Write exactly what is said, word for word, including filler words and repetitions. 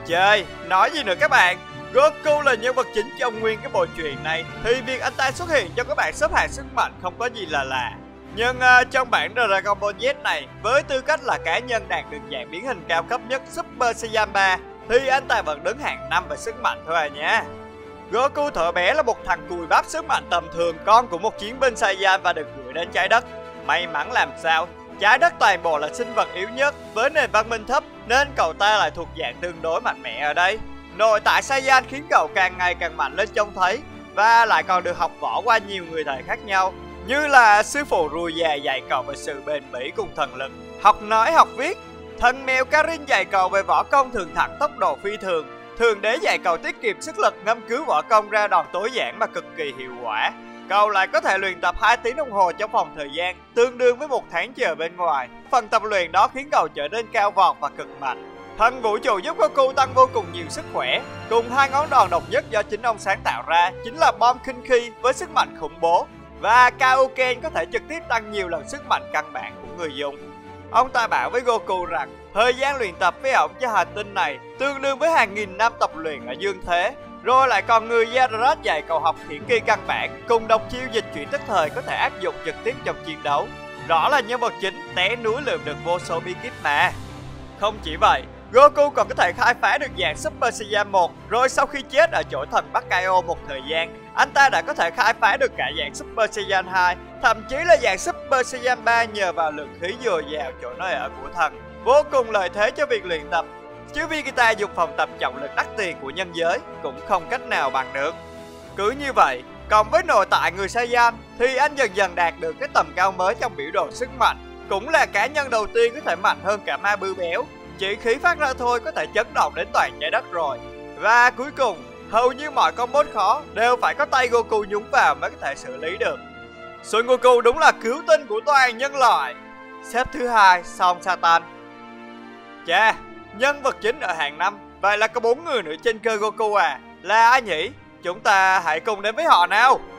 chơi, nói gì nữa các bạn. Goku là nhân vật chính trong nguyên cái bộ truyện này, thì việc anh ta xuất hiện cho các bạn xếp hạng sức mạnh không có gì là lạ. Nhưng uh, trong bản Dragon Ball Z này, với tư cách là cá nhân đạt được dạng biến hình cao cấp nhất Super Saiyan ba, thì anh ta vẫn đứng hạng năm về sức mạnh thôi à nha. Goku thuở bé là một thằng cùi bắp sức mạnh tầm thường, con của một chiến binh Saiyan và được gửi đến trái đất. May mắn làm sao, trái đất toàn bộ là sinh vật yếu nhất với nền văn minh thấp, nên cậu ta lại thuộc dạng tương đối mạnh mẽ ở đây. Nội tại Saiyan khiến cậu càng ngày càng mạnh lên trông thấy, và lại còn được học võ qua nhiều người thầy khác nhau, như là sư phụ rùa già dạy cậu về sự bền bỉ cùng thần lực, học nói học viết. Thần mèo Karin dạy cậu về võ công thường thẳng tốc độ phi thường. Thường đế dạy cậu tiết kiệm sức lực ngâm cứu võ công ra đòn tối giản mà cực kỳ hiệu quả. Cậu lại có thể luyện tập hai tiếng đồng hồ trong phòng thời gian, tương đương với một tháng chờ bên ngoài. Phần tập luyện đó khiến cậu trở nên cao vọt và cực mạnh. Thần vũ trụ giúp Goku tăng vô cùng nhiều sức khỏe, cùng hai ngón đòn độc nhất do chính ông sáng tạo ra chính là bom kinh khi với sức mạnh khủng bố, và Kaioken có thể trực tiếp tăng nhiều lần sức mạnh căn bản của người dùng. Ông ta bảo với Goku rằng thời gian luyện tập với ổng cho hành tinh này tương đương với hàng nghìn năm tập luyện ở dương thế. Rồi lại còn người Yarat dạy cậu học hiển kỳ căn bản cùng độc chiêu dịch chuyển tức thời có thể áp dụng trực tiếp trong chiến đấu. Rõ là nhân vật chính té núi lượm được vô số bí kíp mà. Không chỉ vậy, Goku còn có thể khai phá được dạng Super Saiyan một, rồi sau khi chết ở chỗ thần Bắc Kaio một thời gian, anh ta đã có thể khai phá được cả dạng Super Saiyan hai, thậm chí là dạng Super Saiyan ba nhờ vào lượng khí dồi dào chỗ nơi ở của thần. Vô cùng lợi thế cho việc luyện tập, chứ Vegeta dùng phòng tập trọng lực đắt tiền của nhân giới cũng không cách nào bằng được. Cứ như vậy, cộng với nội tại người Saiyan, thì anh dần dần đạt được cái tầm cao mới trong biểu đồ sức mạnh. Cũng là cá nhân đầu tiên có thể mạnh hơn cả Ma Bưu Béo, chỉ khí phát ra thôi có thể chấn động đến toàn trái đất rồi. Và cuối cùng, hầu như mọi con boss khó đều phải có tay Goku nhúng vào mới có thể xử lý được. Son Goku đúng là cứu tinh của toàn nhân loại. Xếp thứ hai Son Satan. Chà, nhân vật chính ở hạng năm, vậy là có bốn người nữa trên cơ Goku à. Là ai nhỉ? Chúng ta hãy cùng đến với họ nào.